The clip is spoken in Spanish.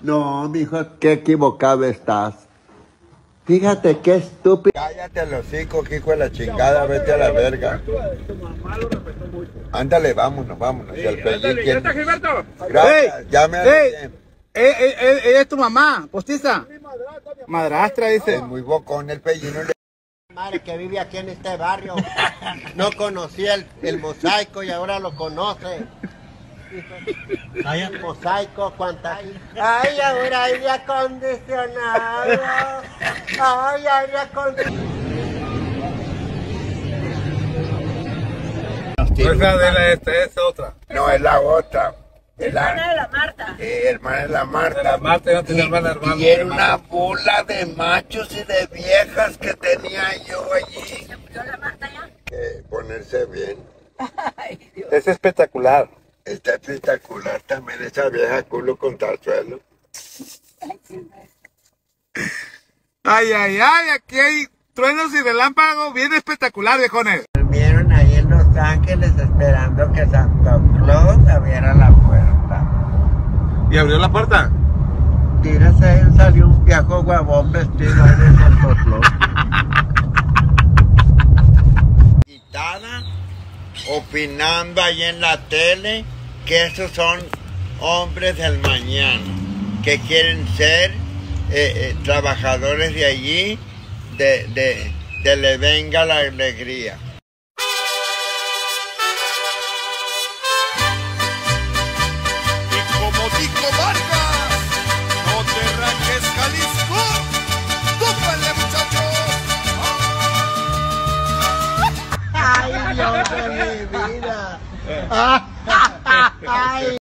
No, mijo, qué equivocado estás. Fíjate qué estúpido. Cállate el hocico, hijo de la chingada, vete a la verga. Ándale, vámonos. Y el Pellín, ¿quién? Gracias, ya me arreglé. Ella es tu mamá, postiza. Madrastra, dice. Es muy bocón el Pellín. Madre que vive aquí en este barrio. No conocía el mosaico y ahora lo conoce. El mosaico, ¿cuántas? Ay, ahora aire acondicionado. Ay, aire acondicionado. Esta es otra. No, es la otra. Hermana de la Marta. Hermana de la Marta. La Marta no tiene hermana. Y era una bola de machos y de viejas que tenía yo allí. ¿Se murió la Marta ya? Ponerse bien. Ay, Dios. Es espectacular. Está espectacular también esa vieja culo contra el suelo. Ay, aquí hay truenos y relámpagos bien espectacular, viejones. Vieron ahí en Los Ángeles esperando que Santa Claus abriera la puerta. ¿Y abrió la puerta? Tírese ahí, salió un viejo huevón vestido ahí de Santa Claus. Quitada, opinando ahí en la tele que esos son hombres del mañana, que quieren ser trabajadores de allí, de le venga la alegría. Y como Tico Vargas, no te rajes, Jalisco, tópale, muchachos. Ay, Dios de mi vida. Ay.